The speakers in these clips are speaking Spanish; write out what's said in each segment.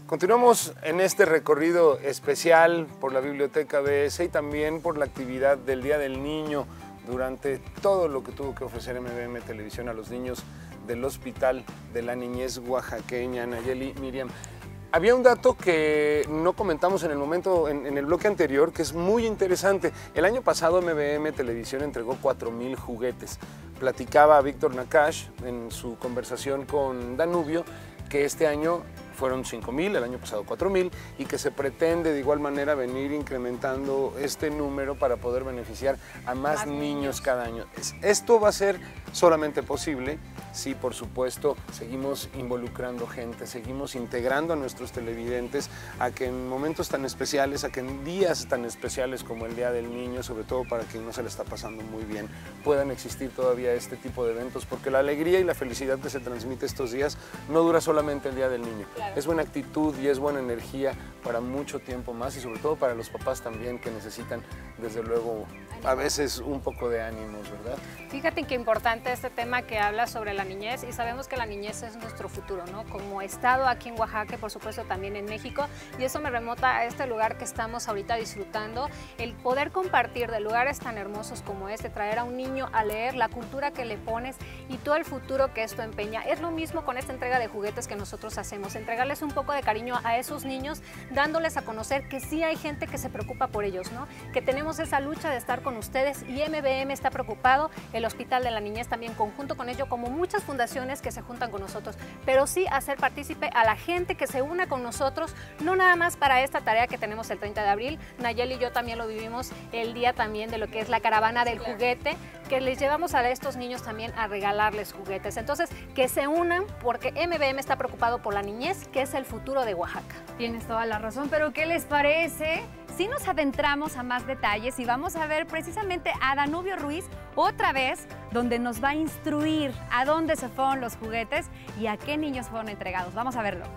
Continuamos en este recorrido especial por la Biblioteca BS y también por la actividad del Día del Niño durante todo lo que tuvo que ofrecer MBM Televisión a los niños del Hospital de la Niñez Oaxaqueña. Nayeli, Miriam, había un dato que no comentamos en el momento, en el bloque anterior, que es muy interesante. El año pasado MBM Televisión entregó 4,000 juguetes. Platicaba Víctor Nakash en su conversación con Danubio que este año fueron 5,000, el año pasado 4,000, y que se pretende de igual manera venir incrementando este número para poder beneficiar a más niños cada año. Esto va a ser solamente posible si, por supuesto, seguimos involucrando gente, seguimos integrando a nuestros televidentes a que en momentos tan especiales, a que en días tan especiales como el Día del Niño, sobre todo para quien no se le está pasando muy bien, puedan existir todavía este tipo de eventos, porque la alegría y la felicidad que se transmite estos días no dura solamente el Día del Niño. Claro. Es buena actitud y es buena energía para mucho tiempo más y sobre todo para los papás también que necesitan, desde luego, a veces un poco de ánimos, ¿verdad? Fíjate qué importante este tema que habla sobre la niñez, y sabemos que la niñez es nuestro futuro, ¿no? Como estado aquí en Oaxaca, por supuesto también en México, y eso me remota a este lugar que estamos ahorita disfrutando, el poder compartir de lugares tan hermosos como este, traer a un niño a leer, la cultura que le pones y todo el futuro que esto empeña. Es lo mismo con esta entrega de juguetes que nosotros hacemos, entregarles un poco de cariño a esos niños, dándoles a conocer que sí hay gente que se preocupa por ellos, ¿no? Que tenemos esa lucha de estar con ustedes y MBM está preocupado, el Hospital de la Niñez también conjunto con ello, como muchas fundaciones que se juntan con nosotros, pero sí hacer partícipe a la gente que se una con nosotros, no nada más para esta tarea que tenemos el 30 de abril, Nayeli y yo también lo vivimos el día también de lo que es la caravana del juguete, que les llevamos a estos niños también a regalarles juguetes. Entonces, que se unan porque MBM está preocupado por la niñez, que es el futuro de Oaxaca. Tienes toda la razón, pero ¿qué les parece si nos adentramos a más detalles y vamos a ver precisamente a Danubio Ruiz otra vez, donde nos va a instruir a dónde se fueron los juguetes y a qué niños fueron entregados? Vamos a verlo.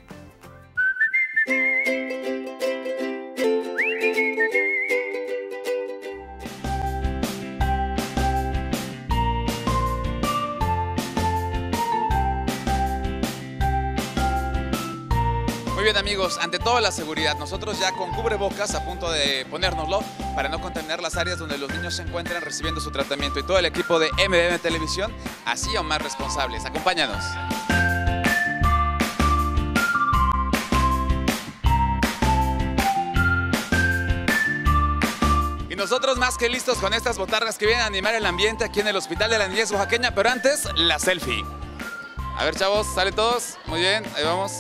Muy bien, amigos, ante todo la seguridad, nosotros ya con cubrebocas a punto de ponérnoslo para no contaminar las áreas donde los niños se encuentran recibiendo su tratamiento, y todo el equipo de MBM Televisión así o más responsables. Acompáñanos. Y nosotros más que listos con estas botargas que vienen a animar el ambiente aquí en el Hospital de la Niñez Oaxaqueña, pero antes, la selfie. A ver, chavos, ¿salen todos? Muy bien, ahí vamos.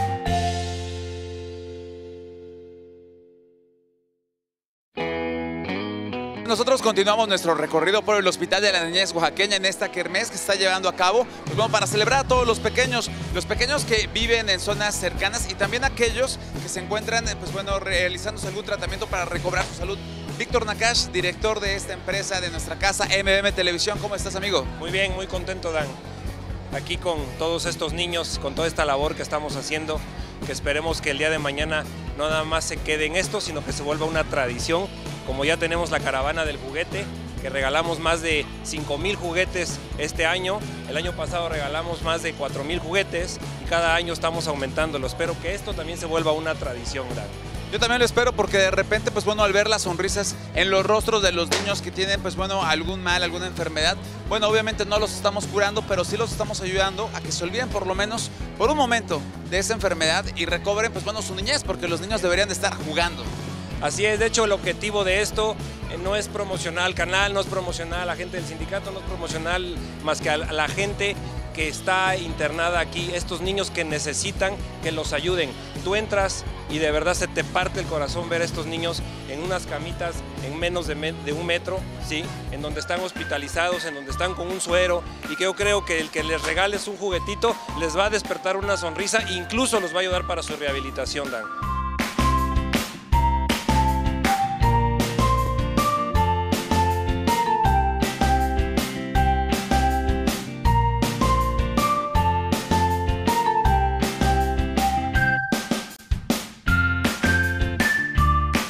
Nosotros continuamos nuestro recorrido por el Hospital de la Niñez Oaxaqueña en esta kermés que se está llevando a cabo, pues bueno, para celebrar a todos los pequeños que viven en zonas cercanas y también aquellos que se encuentran, pues bueno, realizándose algún tratamiento para recobrar su salud. Víctor Nakash, director de esta empresa, de nuestra casa MBM Televisión, ¿cómo estás, amigo? Muy bien, muy contento, Dan. Aquí con todos estos niños, con toda esta labor que estamos haciendo, que esperemos que el día de mañana no nada más se quede en esto, sino que se vuelva una tradición. Como ya tenemos la caravana del juguete, que regalamos más de 5,000 juguetes este año, el año pasado regalamos más de 4,000 juguetes y cada año estamos aumentándolo. Espero que esto también se vuelva una tradición, Dan. Yo también lo espero porque de repente, pues bueno, al ver las sonrisas en los rostros de los niños que tienen, pues bueno, algún mal, alguna enfermedad, bueno, obviamente no los estamos curando, pero sí los estamos ayudando a que se olviden por lo menos por un momento de esa enfermedad y recobren, pues bueno, su niñez, porque los niños deberían de estar jugando. Así es, de hecho el objetivo de esto no es promocionar al canal, no es promocionar a la gente del sindicato, no es promocionar más que a la gente que está internada aquí, estos niños que necesitan que los ayuden. Tú entras y de verdad se te parte el corazón ver a estos niños en unas camitas en menos de 1 metro, ¿sí? En donde están hospitalizados, en donde están con un suero, y que yo creo que el que les regales un juguetito les va a despertar una sonrisa e incluso los va a ayudar para su rehabilitación, Dan.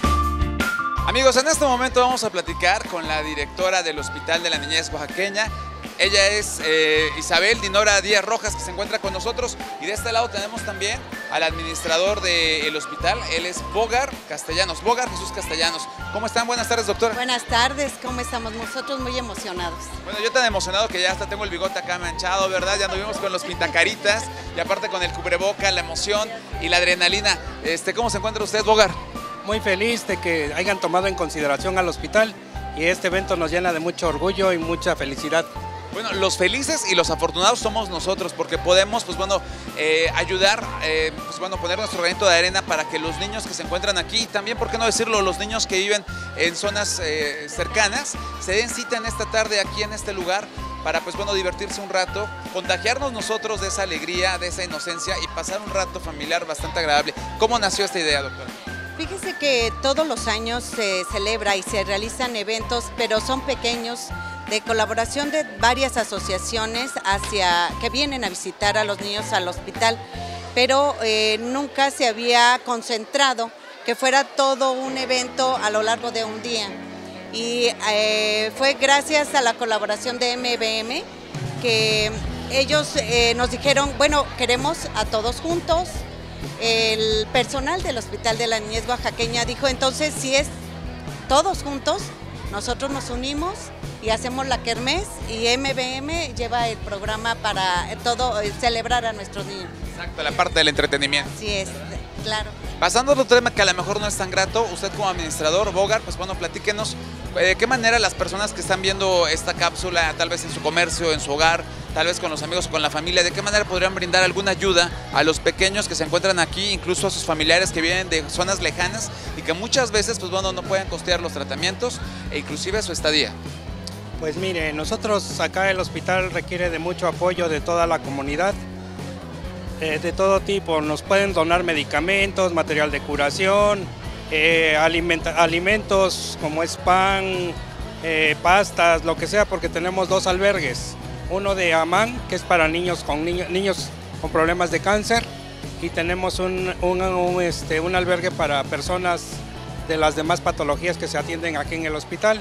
Amigos, en este momento vamos a platicar con la directora del Hospital de la Niñez Oaxaqueña, Ella es Isabel Dinora Díaz Rojas, que se encuentra con nosotros. Y de este lado tenemos también al administrador del hospital. Él es Bogar Castellanos. Bogar Jesús Castellanos. ¿Cómo están? Buenas tardes, doctora. Buenas tardes, ¿cómo estamos? Nosotros muy emocionados. Bueno, yo tan emocionado que ya hasta tengo el bigote acá manchado, ¿verdad? Ya anduvimos con los pintacaritas y aparte con el cubreboca, la emoción y la adrenalina. ¿Cómo se encuentra usted, Bogar? Muy feliz de que hayan tomado en consideración al hospital y este evento nos llena de mucho orgullo y mucha felicidad. Bueno, los felices y los afortunados somos nosotros porque podemos, ayudar, poner nuestro granito de arena para que los niños que se encuentran aquí, y también, por qué no decirlo, los niños que viven en zonas cercanas, se den cita en esta tarde aquí en este lugar para, divertirse un rato, contagiarnos nosotros de esa alegría, de esa inocencia y pasar un rato familiar bastante agradable. ¿Cómo nació esta idea, doctora? Fíjese que todos los años se celebra y se realizan eventos, pero son pequeños, de colaboración de varias asociaciones que vienen a visitar a los niños al hospital, pero nunca se había concentrado que fuera todo un evento a lo largo de un día. Y fue gracias a la colaboración de MBM que ellos nos dijeron, bueno, queremos a todos juntos. El personal del Hospital de la Niñez Oaxaqueña dijo, entonces si es todos juntos, nosotros nos unimos y hacemos la kermés y MBM lleva el programa para celebrar a nuestros niños. Exacto, la parte del entretenimiento. Así es, claro. Pasando a otro tema que a lo mejor no es tan grato, usted como administrador, Bogar, platíquenos de qué manera las personas que están viendo esta cápsula, tal vez en su comercio, en su hogar, tal vez con los amigos o con la familia, de qué manera podrían brindar alguna ayuda a los pequeños que se encuentran aquí, incluso a sus familiares que vienen de zonas lejanas y que muchas veces no pueden costear los tratamientos e inclusive su estadía. Pues mire, nosotros acá el hospital requiere de mucho apoyo de toda la comunidad, de todo tipo. Nos pueden donar medicamentos, material de curación, alimentos como es pan, pastas, lo que sea, porque tenemos 2 albergues. Uno de Amán, que es para niños con problemas de cáncer, y tenemos un albergue para personas de las demás patologías que se atienden aquí en el hospital.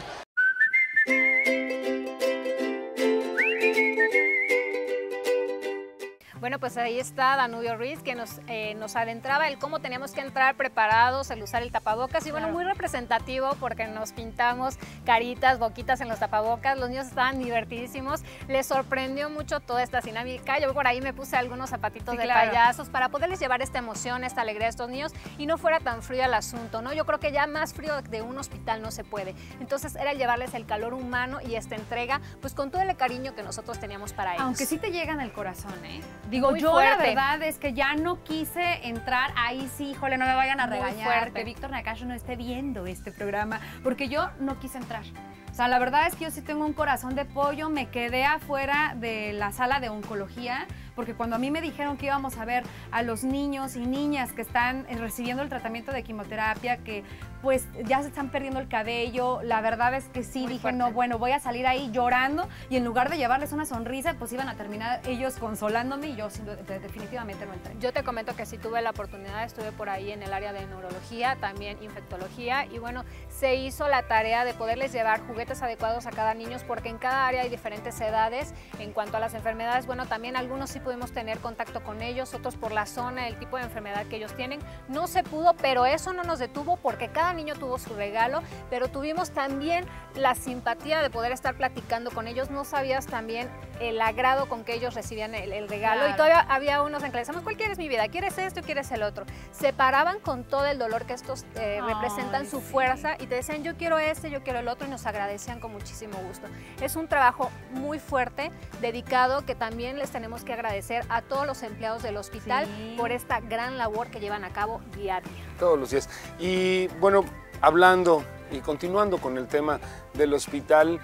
Bueno, pues ahí está Danubio Ruiz, que nos adentraba el cómo teníamos que entrar preparados, el usar el tapabocas. Y bueno, muy representativo porque nos pintamos caritas, boquitas en los tapabocas. Los niños estaban divertidísimos. Les sorprendió mucho toda esta dinámica. Yo por ahí me puse algunos zapatitos de payasos para poderles llevar esta emoción, esta alegría a estos niños y no fuera tan frío el asunto, ¿no? Yo creo que ya más frío de un hospital no se puede. Entonces era llevarles el calor humano y esta entrega, pues con todo el cariño que nosotros teníamos para ellos. Aunque sí te llegan al corazón, ¿eh? Digo, muy yo fuerte. La verdad es que ya no quise entrar ahí, sí, híjole, no me vayan a regañar, que Víctor Nakash no esté viendo este programa, porque yo no quise entrar. O sea, la verdad es que yo sí tengo un corazón de pollo, me quedé afuera de la sala de oncología, porque cuando a mí me dijeron que íbamos a ver a los niños y niñas que están recibiendo el tratamiento de quimioterapia, que pues ya se están perdiendo el cabello, la verdad es que sí, dije, no, bueno, voy a salir ahí llorando y en lugar de llevarles una sonrisa, pues iban a terminar ellos consolándome y yo definitivamente no entré. Yo te comento que sí tuve la oportunidad, estuve por ahí en el área de neurología, también infectología y bueno, se hizo la tarea de poderles llevar juguetes adecuados a cada niño porque en cada área hay diferentes edades. En cuanto a las enfermedades, bueno, también algunos sí pudimos tener contacto con ellos, otros por la zona, el tipo de enfermedad que ellos tienen. No se pudo, pero eso no nos detuvo porque cada niño tuvo su regalo, pero tuvimos también la simpatía de poder estar platicando con ellos. No sabías también el agrado con que ellos recibían el regalo. Claro. Y todavía había unos en que les decíamos, ¿cuál quieres mi vida? ¿Quieres esto o quieres el otro? Se paraban con todo el dolor que estos representan su fuerza y te decían, yo quiero este, yo quiero el otro y nos agradecían con muchísimo gusto. Es un trabajo muy fuerte, dedicado, que también les tenemos que agradecer a todos los empleados del hospital por esta gran labor que llevan a cabo diaria. Todos los días. Y bueno, hablando y continuando con el tema del hospital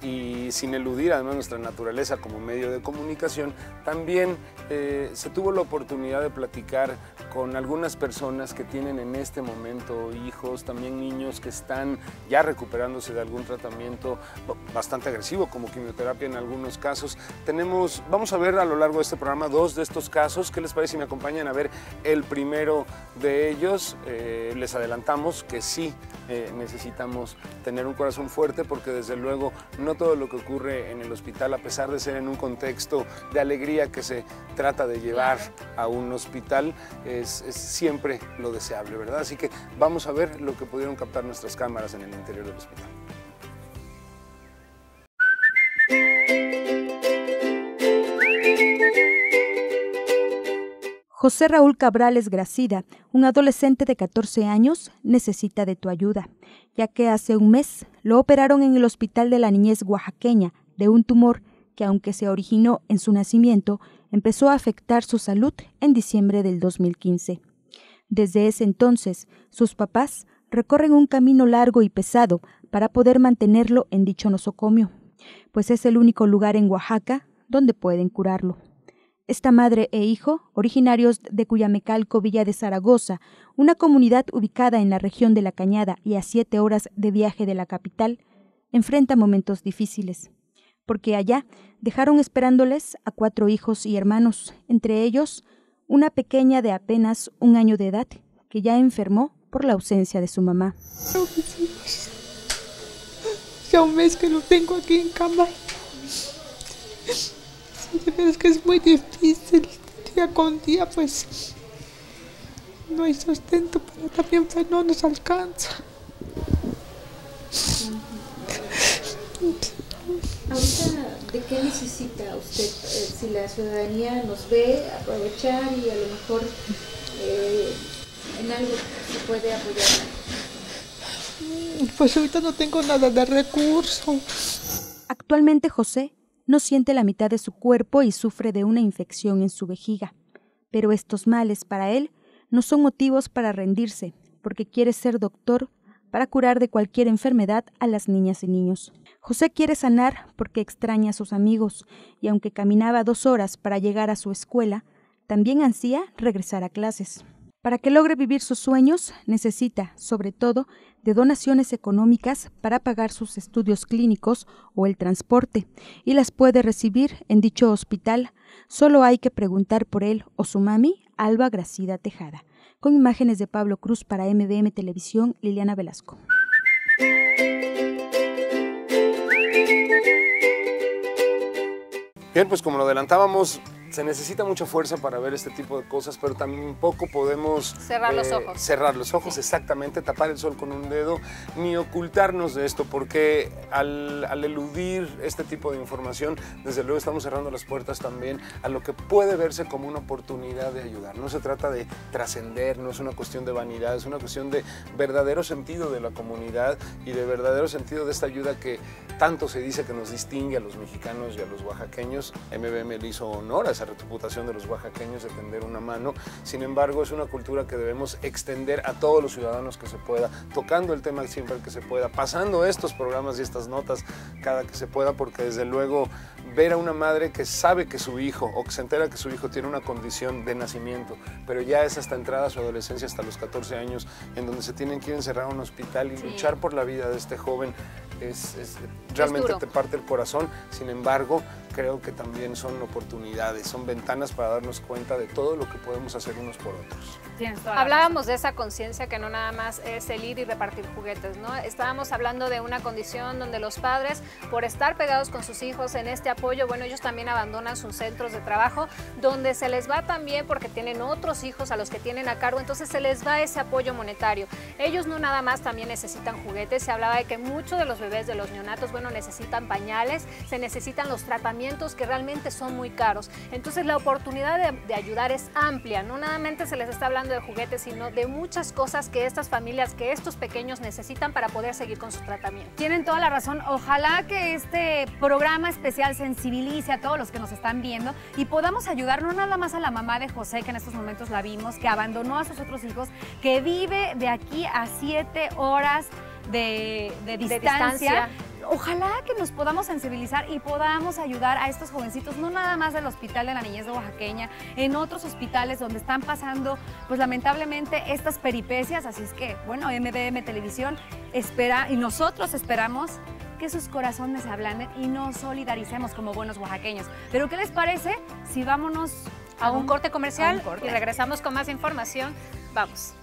y sin eludir además nuestra naturaleza como medio de comunicación, también se tuvo la oportunidad de platicar con algunas personas que tienen en este momento hijos, también niños que están ya recuperándose de algún tratamiento bastante agresivo como quimioterapia en algunos casos. Vamos a ver a lo largo de este programa 2 de estos casos. ¿Qué les parece si me acompañan a ver el primero de ellos? Les adelantamos que sí, necesitamos tener un corazón fuerte, porque desde luego no todo lo que ocurre en el hospital, a pesar de ser en un contexto de alegría que se trata de llevar a un hospital, es siempre lo deseable, ¿verdad? Así que vamos a ver lo que pudieron captar nuestras cámaras en el interior del hospital. José Raúl Cabrales Gracida, un adolescente de 14 años, necesita de tu ayuda, ya que hace un mes lo operaron en el Hospital de la Niñez Oaxaqueña de un tumor que, aunque se originó en su nacimiento, empezó a afectar su salud en diciembre del 2015. Desde ese entonces, sus papás recorren un camino largo y pesado para poder mantenerlo en dicho nosocomio, pues es el único lugar en Oaxaca donde pueden curarlo. Esta madre e hijo, originarios de Cuyamecalco, Villa de Zaragoza, una comunidad ubicada en la región de La Cañada y a 7 horas de viaje de la capital, enfrenta momentos difíciles, porque allá dejaron esperándoles a 4 hijos y hermanos, entre ellos una pequeña de apenas 1 año de edad, que ya enfermó por la ausencia de su mamá. Ya un mes que lo tengo aquí en cama. De verdad que es muy difícil, día con día pues no hay sustento, pero también pues, no nos alcanza. Ahorita, ¿de qué necesita usted? Si la ciudadanía nos ve, aprovechar y a lo mejor en algo se puede apoyar. Pues ahorita no tengo nada de recursos. Actualmente José no siente la mitad de su cuerpo y sufre de una infección en su vejiga. Pero estos males para él no son motivos para rendirse, porque quiere ser doctor para curar de cualquier enfermedad a las niñas y niños. José quiere sanar porque extraña a sus amigos, y aunque caminaba 2 horas para llegar a su escuela, también ansía regresar a clases. Para que logre vivir sus sueños, necesita, sobre todo, de donaciones económicas para pagar sus estudios clínicos o el transporte, y las puede recibir en dicho hospital. Solo hay que preguntar por él o su mami, Alba Gracida Tejada. Con imágenes de Pablo Cruz para MVM Televisión, Liliana Velasco. Bien, pues como lo adelantábamos, se necesita mucha fuerza para ver este tipo de cosas, pero tampoco podemos cerrar los ojos. Cerrar los ojos, exactamente, tapar el sol con un dedo, ni ocultarnos de esto, porque al eludir este tipo de información, desde luego estamos cerrando las puertas también a lo que puede verse como una oportunidad de ayudar. No se trata de trascender, no es una cuestión de vanidad, es una cuestión de verdadero sentido de la comunidad y de verdadero sentido de esta ayuda que tanto se dice que nos distingue a los mexicanos y a los oaxaqueños. MVM le hizo honor a esa reputación de los oaxaqueños de tender una mano. Sin embargo, es una cultura que debemos extender a todos los ciudadanos que se pueda, tocando el tema siempre que se pueda, pasando estos programas y estas notas cada que se pueda, porque desde luego ver a una madre que sabe que su hijo, o que se entera que su hijo tiene una condición de nacimiento, pero ya es hasta entrada a su adolescencia, hasta los 14 años, en donde se tienen que ir a encerrar a un hospital y luchar por la vida de este joven, realmente te parte el corazón. Sin embargo, creo que también son oportunidades, son ventanas para darnos cuenta de todo lo que podemos hacer unos por otros. Hablábamos de esa conciencia que no nada más es el ir y repartir juguetes, ¿no? Estábamos hablando de una condición donde los padres, por estar pegados con sus hijos en este apoyo, bueno, ellos también abandonan sus centros de trabajo, donde se les va también porque tienen otros hijos a los que tienen a cargo, entonces se les va ese apoyo monetario. Ellos no nada más también necesitan juguetes, se hablaba de que muchos de los bebés, de los neonatos, bueno, necesitan pañales, se necesitan los tratamientos que realmente son muy caros. Entonces la oportunidad de ayudar es amplia, no nada más se les está hablando de juguetes, sino de muchas cosas que estas familias, que estos pequeños necesitan para poder seguir con su tratamiento. Tienen toda la razón. Ojalá que este programa especial sensibilice a todos los que nos están viendo y podamos ayudar no nada más a la mamá de José, que en estos momentos la vimos, que abandonó a sus otros hijos, que vive de aquí a 7 horas de distancia. Ojalá que nos podamos sensibilizar y podamos ayudar a estos jovencitos, no nada más del Hospital de la Niñez de Oaxaqueña, en otros hospitales donde están pasando, pues lamentablemente, estas peripecias. Así es que, bueno, MVM Televisión espera y nosotros esperamos que sus corazones se ablanden y nos solidaricemos como buenos oaxaqueños. Pero ¿qué les parece si vámonos a un corte comercial y regresamos con más información? Vamos.